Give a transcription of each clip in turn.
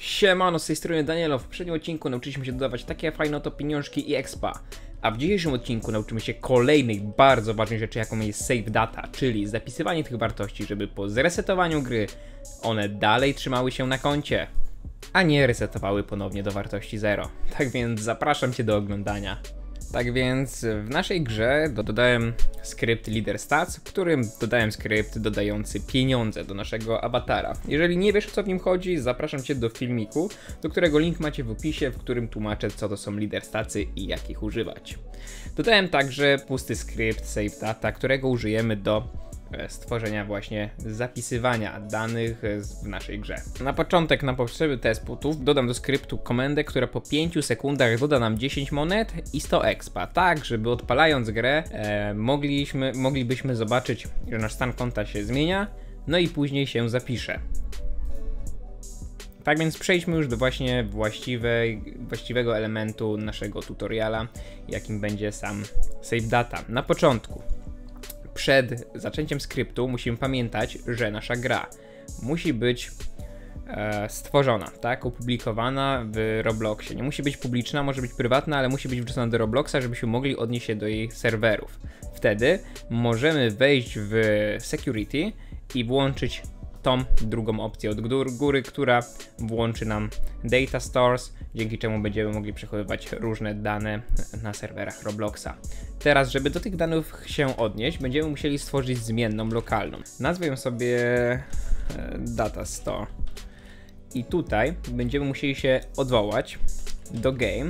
Siemano, z tej strony Danielo. W poprzednim odcinku nauczyliśmy się dodawać takie fajne oto pieniążki i expa. A w dzisiejszym odcinku nauczymy się kolejnej bardzo ważnej rzeczy, jaką jest save data, czyli zapisywanie tych wartości, żeby po zresetowaniu gry one dalej trzymały się na koncie, a nie resetowały ponownie do wartości 0. Tak więc zapraszam Cię do oglądania. Tak więc w naszej grze dodałem skrypt Leader Stats, w którym dodałem skrypt dodający pieniądze do naszego awatara. Jeżeli nie wiesz, o co w nim chodzi, zapraszam Cię do filmiku, do którego link macie w opisie, w którym tłumaczę, co to są Leader Statsy i jak ich używać. Dodałem także pusty skrypt Save Data, którego użyjemy do stworzenia właśnie zapisywania danych w naszej grze. Na początek, na potrzeby testputów, dodam do skryptu komendę, która po 5 sekundach doda nam 10 monet i 100 expa, tak żeby odpalając grę moglibyśmy zobaczyć, że nasz stan konta się zmienia, no i później się zapisze. Tak więc przejdźmy już do właśnie właściwego elementu naszego tutoriala, jakim będzie sam save data. Na początku, przed zaczęciem skryptu musimy pamiętać, że nasza gra musi być stworzona, tak, opublikowana w Robloxie. Nie musi być publiczna, może być prywatna, ale musi być wrzucona do Robloxa, żebyśmy mogli odnieść się do jej serwerów. Wtedy możemy wejść w security i włączyć tą drugą opcję od góry, która włączy nam Data Stores, dzięki czemu będziemy mogli przechowywać różne dane na serwerach Robloxa. Teraz, żeby do tych danych się odnieść, będziemy musieli stworzyć zmienną lokalną. Nazwę ją sobie Data Store. I tutaj będziemy musieli się odwołać do game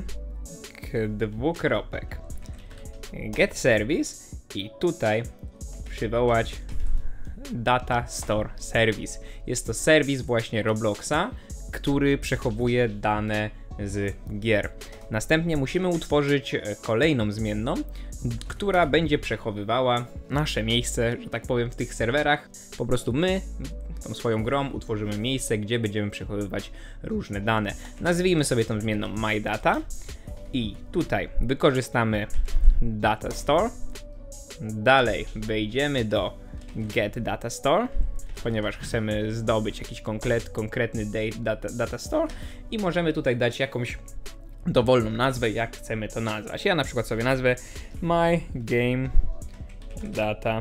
get service i tutaj przywołać Data Store Service. Jest to serwis właśnie Robloxa, który przechowuje dane z gier. Następnie musimy utworzyć kolejną zmienną, która będzie przechowywała nasze miejsce, że tak powiem, w tych serwerach. Po prostu my tą swoją grą utworzymy miejsce, gdzie będziemy przechowywać różne dane. Nazwijmy sobie tą zmienną MyData i tutaj wykorzystamy Data Store. Dalej wejdziemy do Get Data Store, ponieważ chcemy zdobyć jakiś konkretny data store i możemy tutaj dać jakąś dowolną nazwę, jak chcemy to nazwać. Ja na przykład sobie nazwę My Game Data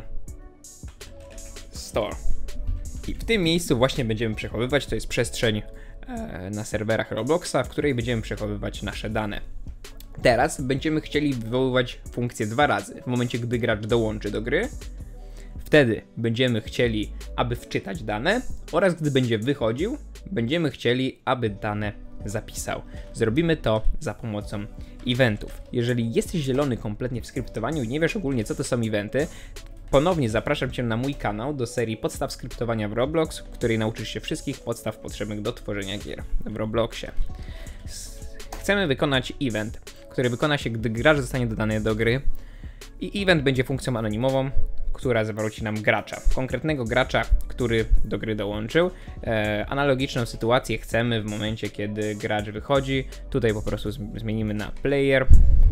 Store. I w tym miejscu właśnie będziemy przechowywać, to jest przestrzeń na serwerach Robloxa, w której będziemy przechowywać nasze dane. Teraz będziemy chcieli wywoływać funkcję 2 razy. W momencie, gdy gracz dołączy do gry, wtedy będziemy chcieli, aby wczytać dane, oraz gdy będzie wychodził, będziemy chcieli, aby dane zapisał. Zrobimy to za pomocą eventów. Jeżeli jesteś zielony kompletnie w skryptowaniu i nie wiesz ogólnie, co to są eventy, ponownie zapraszam Cię na mój kanał do serii podstaw skryptowania w Roblox, w której nauczysz się wszystkich podstaw potrzebnych do tworzenia gier w Robloxie. Chcemy wykonać event, który wykona się, gdy gracz zostanie dodany do gry, i event będzie funkcją anonimową, która zwróci nam gracza, konkretnego gracza, który do gry dołączył. Analogiczną sytuację chcemy w momencie, kiedy gracz wychodzi. Tutaj po prostu zmienimy na player.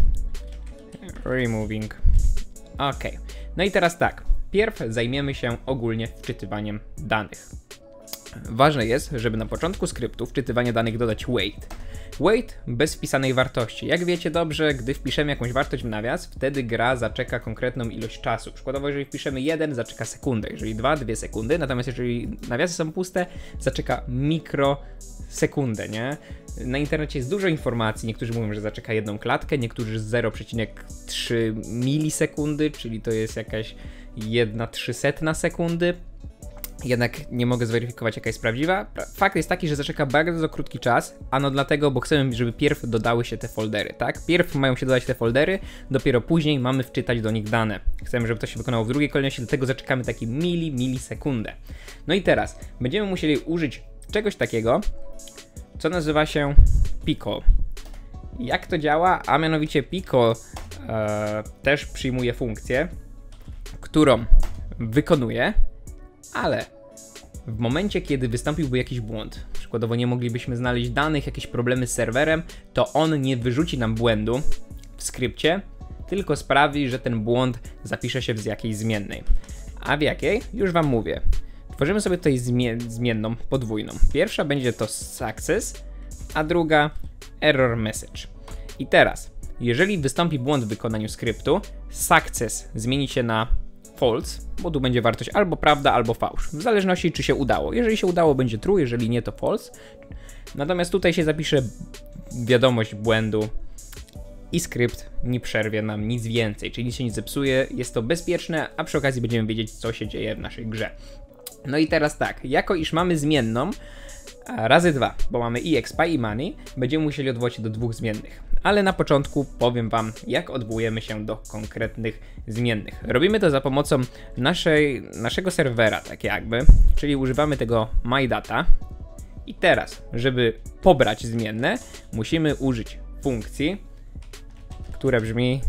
Removing. Ok. No i teraz tak. Pierw zajmiemy się ogólnie wczytywaniem danych. Ważne jest, żeby na początku skryptu wczytywania danych dodać wait. Wait bez wpisanej wartości. Jak wiecie dobrze, gdy wpiszemy jakąś wartość w nawias, wtedy gra zaczeka konkretną ilość czasu. Przykładowo, jeżeli wpiszemy 1, zaczeka sekundę, jeżeli 2, 2 sekundy, natomiast jeżeli nawiasy są puste, zaczeka mikrosekundę, nie? Na internecie jest dużo informacji, niektórzy mówią, że zaczeka 1 klatkę, niektórzy 0,3 milisekundy, czyli to jest jakaś 1/300 sekundy. Jednak nie mogę zweryfikować, jaka jest prawdziwa. Fakt jest taki, że zaczeka bardzo krótki czas, ano dlatego, bo chcemy, żeby pierw dodały się te foldery, tak? Pierw mają się dodać te foldery, dopiero później mamy wczytać do nich dane. Chcemy, żeby to się wykonało w drugiej kolejności, dlatego zaczekamy taki milisekundę. No i teraz będziemy musieli użyć czegoś takiego, co nazywa się Pickle. Jak to działa? A mianowicie Pickle też przyjmuje funkcję, którą wykonuje, ale w momencie, kiedy wystąpiłby jakiś błąd, przykładowo nie moglibyśmy znaleźć danych, jakieś problemy z serwerem, to on nie wyrzuci nam błędu w skrypcie, tylko sprawi, że ten błąd zapisze się w jakiejś zmiennej. A w jakiej? Już Wam mówię. Tworzymy sobie tutaj zmienną podwójną. Pierwsza będzie to success, a druga error message. I teraz, jeżeli wystąpi błąd w wykonaniu skryptu, success zmieni się na false, bo tu będzie wartość albo prawda, albo fałsz, w zależności czy się udało. Jeżeli się udało, będzie true, jeżeli nie, to false. Natomiast tutaj się zapisze wiadomość błędu i skrypt nie przerwie nam nic więcej, czyli nic się nie zepsuje, jest to bezpieczne, a przy okazji będziemy wiedzieć, co się dzieje w naszej grze. No i teraz tak, jako iż mamy zmienną razy 2, bo mamy i expa i money, będziemy musieli odwołać się do dwóch zmiennych. Ale na początku powiem wam, jak odwołujemy się do konkretnych zmiennych. Robimy to za pomocą naszego serwera, tak jakby, czyli używamy tego myData. I teraz, żeby pobrać zmienne, musimy użyć funkcji, która brzmi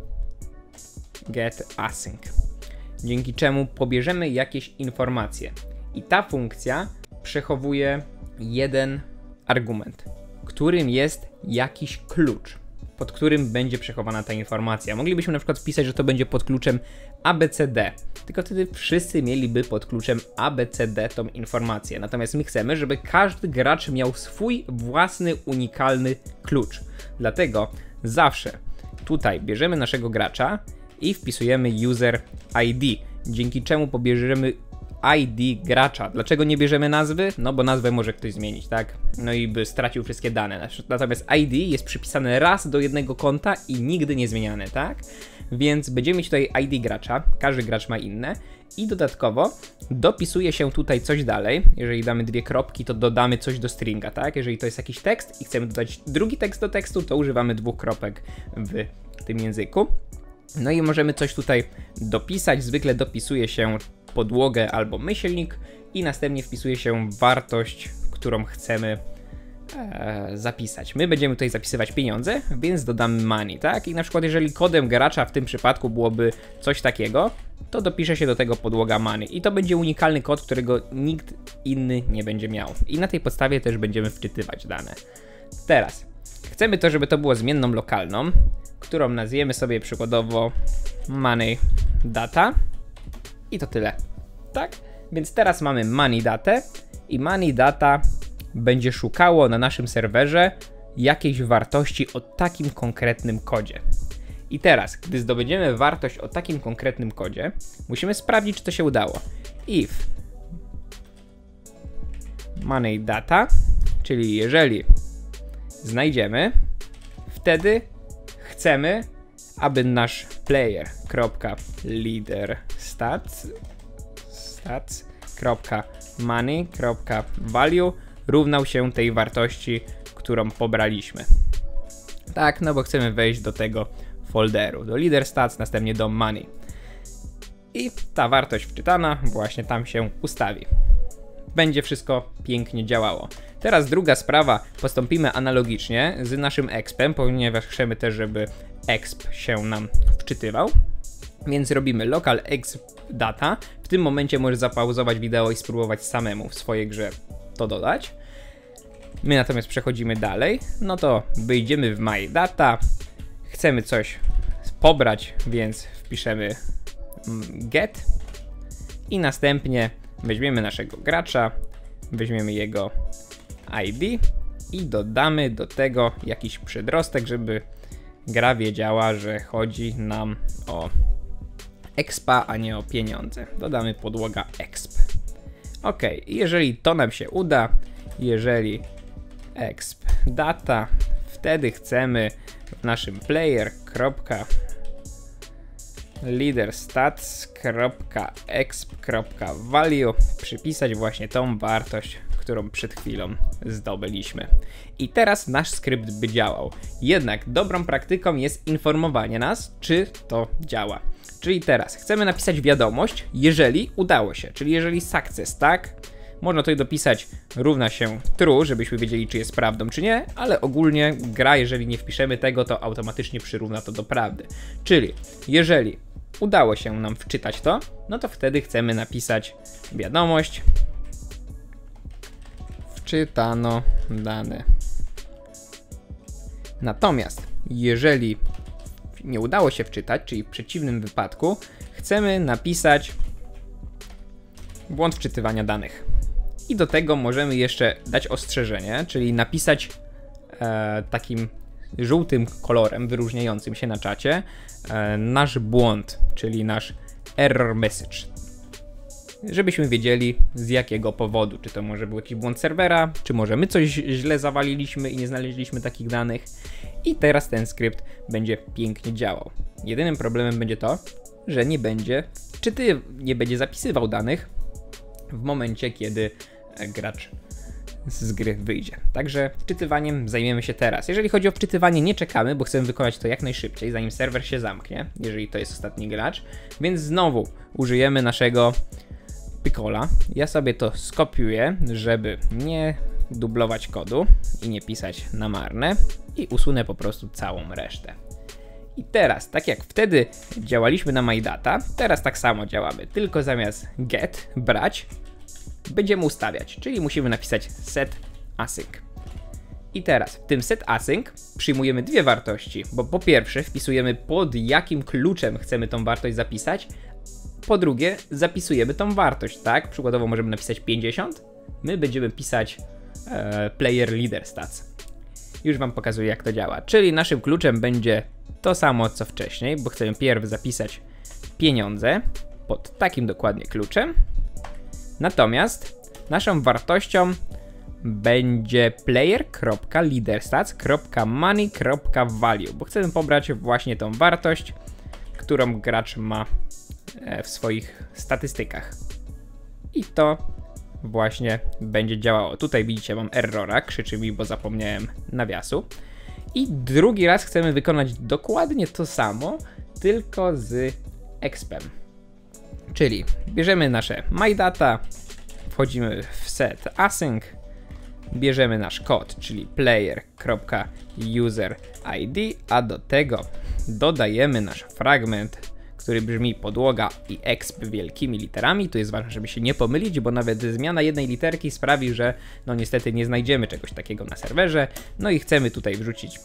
getAsync, dzięki czemu pobierzemy jakieś informacje. I ta funkcja przechowuje jeden argument, którym jest jakiś klucz, pod którym będzie przechowana ta informacja. Moglibyśmy na przykład wpisać, że to będzie pod kluczem ABCD, tylko wtedy wszyscy mieliby pod kluczem ABCD tą informację. Natomiast my chcemy, żeby każdy gracz miał swój własny, unikalny klucz. Dlatego zawsze tutaj bierzemy naszego gracza i wpisujemy user ID, dzięki czemu pobierzemy ID gracza. Dlaczego nie bierzemy nazwy? No bo nazwę może ktoś zmienić, tak? No i by stracił wszystkie dane. Natomiast ID jest przypisane raz do jednego konta i nigdy nie zmieniane, tak? Więc będziemy mieć tutaj ID gracza, każdy gracz ma inne i dodatkowo dopisuje się tutaj coś dalej. Jeżeli damy dwie kropki, to dodamy coś do stringa, tak? Jeżeli to jest jakiś tekst i chcemy dodać drugi tekst do tekstu, to używamy dwóch kropek w tym języku. No i możemy coś tutaj dopisać, zwykle dopisuje się podłogę albo myślnik i następnie wpisuje się wartość, którą chcemy zapisać. My będziemy tutaj zapisywać pieniądze, więc dodamy money, tak? I na przykład jeżeli kodem gracza w tym przypadku byłoby coś takiego, to dopisze się do tego podłoga money i to będzie unikalny kod, którego nikt inny nie będzie miał. I na tej podstawie też będziemy wczytywać dane. Teraz chcemy to, żeby to było zmienną lokalną, którą nazwiemy sobie przykładowo money data i to tyle, tak? Więc teraz mamy money datę i money data będzie szukało na naszym serwerze jakiejś wartości o takim konkretnym kodzie. I teraz, gdy zdobędziemy wartość o takim konkretnym kodzie, musimy sprawdzić, czy to się udało. If money data, czyli jeżeli znajdziemy, wtedy chcemy, aby nasz player.leader.stats.money.value równał się tej wartości, którą pobraliśmy. Tak, no bo chcemy wejść do tego folderu, do leader stats, następnie do money. I ta wartość wczytana właśnie tam się ustawi. Będzie wszystko pięknie działało. Teraz druga sprawa, postąpimy analogicznie z naszym expem, ponieważ chcemy też, żeby exp się nam wczytywał. Więc robimy local exp data. W tym momencie możesz zapauzować wideo i spróbować samemu w swojej grze to dodać. My natomiast przechodzimy dalej. No to wyjdziemy w my data. Chcemy coś pobrać, więc wpiszemy get. I następnie weźmiemy naszego gracza, weźmiemy jego ID i dodamy do tego jakiś przedrostek, żeby gra wiedziała, że chodzi nam o expa, a nie o pieniądze. Dodamy podłoga exp. Ok, jeżeli to nam się uda, jeżeli exp data, wtedy chcemy w naszym player.leaderstats.exp.value przypisać właśnie tą wartość, którą przed chwilą zdobyliśmy. I teraz nasz skrypt by działał. Jednak dobrą praktyką jest informowanie nas, czy to działa. Czyli teraz chcemy napisać wiadomość, jeżeli udało się, czyli jeżeli success, tak? Można tutaj dopisać równa się true, żebyśmy wiedzieli, czy jest prawdą, czy nie, ale ogólnie gra, jeżeli nie wpiszemy tego, to automatycznie przyrówna to do prawdy. Czyli jeżeli udało się nam wczytać to, no to wtedy chcemy napisać wiadomość wczytano dane. Natomiast jeżeli nie udało się wczytać, czyli w przeciwnym wypadku, chcemy napisać błąd wczytywania danych. I do tego możemy jeszcze dać ostrzeżenie, czyli napisać takim żółtym kolorem wyróżniającym się na czacie nasz błąd, czyli nasz error message. Żebyśmy wiedzieli z jakiego powodu, czy to może był jakiś błąd serwera, czy może my coś źle zawaliliśmy i nie znaleźliśmy takich danych. I teraz ten skrypt będzie pięknie działał. Jedynym problemem będzie to, że nie będzie zapisywał danych w momencie, kiedy gracz z gry wyjdzie. Także wczytywaniem zajmiemy się teraz. Jeżeli chodzi o wczytywanie, nie czekamy, bo chcemy wykonać to jak najszybciej, zanim serwer się zamknie, jeżeli to jest ostatni gracz. Więc znowu użyjemy naszego Piccola. Ja sobie to skopiuję, żeby nie dublować kodu i nie pisać na marne, i usunę po prostu całą resztę. I teraz, tak jak wtedy działaliśmy na MyData, teraz tak samo działamy, tylko zamiast get, brać, będziemy ustawiać, czyli musimy napisać set async. I teraz w tym set async przyjmujemy dwie wartości, bo po pierwsze wpisujemy pod jakim kluczem chcemy tą wartość zapisać, po drugie zapisujemy tą wartość, tak? Przykładowo możemy napisać 50, my będziemy pisać player leader stats. Już wam pokazuję jak to działa, czyli naszym kluczem będzie to samo co wcześniej, bo chcemy pierw zapisać pieniądze pod takim dokładnie kluczem. Natomiast naszą wartością będzie player.leaderstats.money.value, bo chcemy pobrać właśnie tą wartość, którą gracz ma w swoich statystykach. I to właśnie będzie działało. Tutaj widzicie, mam errora, krzyczy mi, bo zapomniałem nawiasu. I drugi raz chcemy wykonać dokładnie to samo, tylko z expem. Czyli bierzemy nasze MyData, wchodzimy w set async, bierzemy nasz kod, czyli player.userID, a do tego dodajemy nasz fragment, który brzmi podłoga i exp wielkimi literami. Tu jest ważne, żeby się nie pomylić, bo nawet zmiana jednej literki sprawi, że no niestety nie znajdziemy czegoś takiego na serwerze. No i chcemy tutaj wrzucić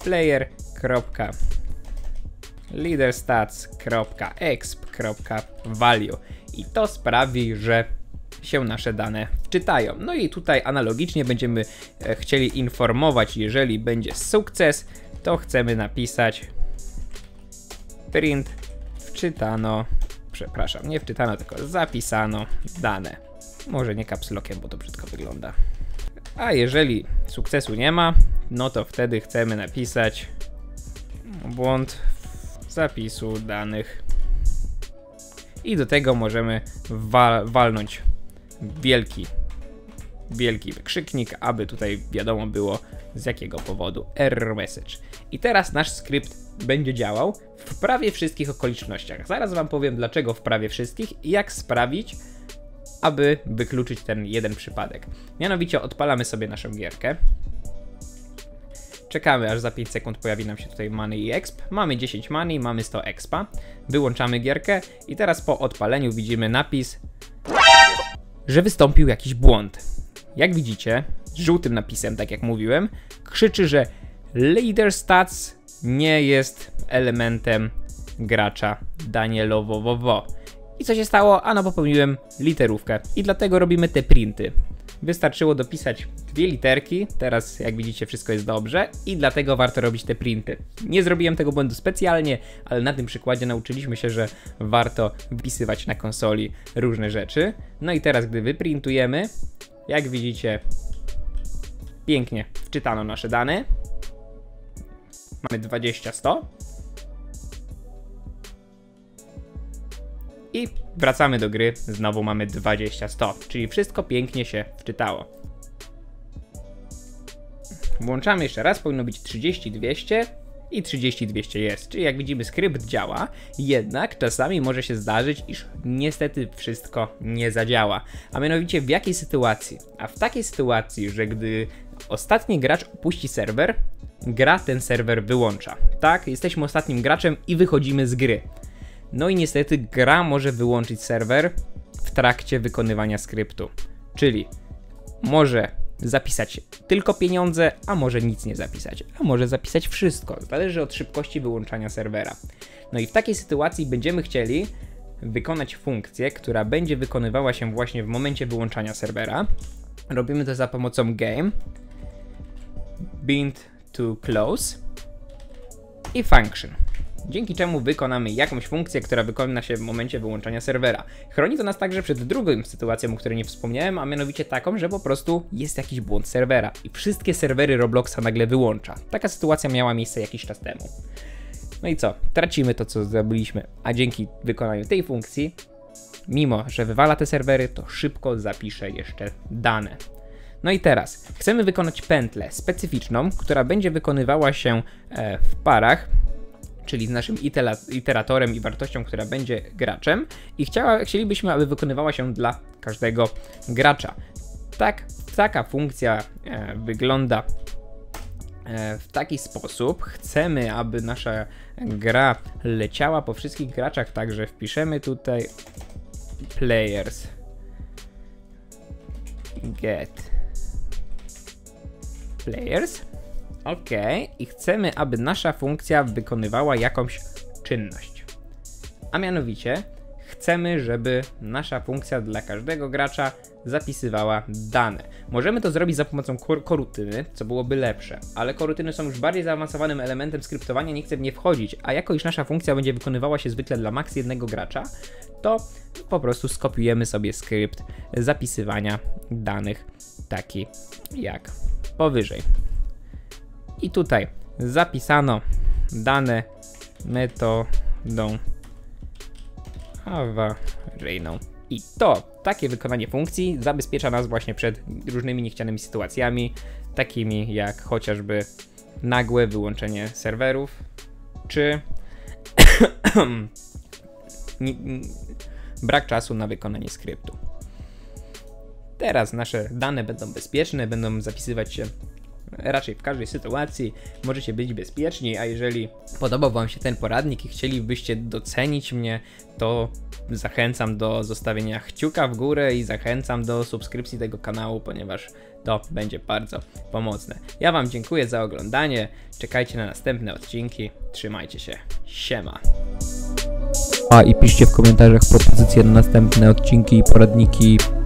player.leaderstats.exp.value i to sprawi, że się nasze dane wczytają. No i tutaj analogicznie będziemy chcieli informować, jeżeli będzie sukces, to chcemy napisać print wczytano, przepraszam, nie wczytano, tylko zapisano dane. Może nie caps lockiem, bo to brzydko wygląda. A jeżeli sukcesu nie ma, no to wtedy chcemy napisać błąd zapisu danych. I do tego możemy walnąć wielki wykrzyknik, aby tutaj wiadomo było z jakiego powodu error message. I teraz nasz skrypt będzie działał w prawie wszystkich okolicznościach. Zaraz wam powiem dlaczego w prawie wszystkich i jak sprawić, aby wykluczyć ten jeden przypadek. Mianowicie odpalamy sobie naszą gierkę. Czekamy aż za 5 sekund pojawi nam się tutaj money i exp. Mamy 10 money, mamy 100 expa. Wyłączamy gierkę i teraz po odpaleniu widzimy napis, że wystąpił jakiś błąd. Jak widzicie, z żółtym napisem, tak jak mówiłem, krzyczy, że leader stats nie jest elementem gracza Danielowo. I co się stało? Ano popełniłem literówkę i dlatego robimy te printy. Wystarczyło dopisać dwie literki, teraz jak widzicie wszystko jest dobrze i dlatego warto robić te printy. Nie zrobiłem tego błędu specjalnie, ale na tym przykładzie nauczyliśmy się, że warto wpisywać na konsoli różne rzeczy. No i teraz gdy wyprintujemy, jak widzicie pięknie wczytano nasze dane. Mamy 20-100. I wracamy do gry, znowu mamy 20-100, czyli wszystko pięknie się wczytało. Włączamy jeszcze raz, powinno być 30-200 i 30-200 jest, czyli jak widzimy skrypt działa, jednak czasami może się zdarzyć, iż niestety wszystko nie zadziała. A mianowicie w jakiej sytuacji? A w takiej sytuacji, że gdy ostatni gracz opuści serwer, gra ten serwer wyłącza. Tak, jesteśmy ostatnim graczem i wychodzimy z gry. No i niestety gra może wyłączyć serwer w trakcie wykonywania skryptu. Czyli może zapisać tylko pieniądze, a może nic nie zapisać, a może zapisać wszystko. Zależy od szybkości wyłączania serwera. No i w takiej sytuacji będziemy chcieli wykonać funkcję, która będzie wykonywała się właśnie w momencie wyłączania serwera. Robimy to za pomocą game bind to close i function. Dzięki czemu wykonamy jakąś funkcję, która wykona się w momencie wyłączania serwera. Chroni to nas także przed drugą sytuacją, o której nie wspomniałem, a mianowicie taką, że po prostu jest jakiś błąd serwera i wszystkie serwery Robloxa nagle wyłącza. Taka sytuacja miała miejsce jakiś czas temu. No i co? Tracimy to, co zrobiliśmy, a dzięki wykonaniu tej funkcji, mimo że wywala te serwery, to szybko zapisze jeszcze dane. No i teraz chcemy wykonać pętlę specyficzną, która będzie wykonywała się w parach, czyli z naszym iteratorem i wartością, która będzie graczem, i chcielibyśmy, aby wykonywała się dla każdego gracza. Taka funkcja wygląda w taki sposób. Chcemy, aby nasza gra leciała po wszystkich graczach, także wpiszemy tutaj players get players. OK, i chcemy, aby nasza funkcja wykonywała jakąś czynność. A mianowicie chcemy, żeby nasza funkcja dla każdego gracza zapisywała dane. Możemy to zrobić za pomocą korutyny, co byłoby lepsze, ale korutyny są już bardziej zaawansowanym elementem skryptowania, nie chcę w nie wchodzić, a jako iż nasza funkcja będzie wykonywała się zwykle dla maks jednego gracza, to po prostu skopiujemy sobie skrypt zapisywania danych taki jak powyżej. I tutaj zapisano dane metodą awaryjną. I takie wykonanie funkcji zabezpiecza nas właśnie przed różnymi niechcianymi sytuacjami, takimi jak chociażby nagłe wyłączenie serwerów, czy brak czasu na wykonanie skryptu. Teraz nasze dane będą bezpieczne, będą zapisywać się raczej w każdej sytuacji, możecie być bezpieczni, a jeżeli podobał Wam się ten poradnik i chcielibyście docenić mnie, to zachęcam do zostawienia kciuka w górę i zachęcam do subskrypcji tego kanału, ponieważ to będzie bardzo pomocne. Ja Wam dziękuję za oglądanie, czekajcie na następne odcinki, trzymajcie się, siema! I piszcie w komentarzach propozycje na następne odcinki i poradniki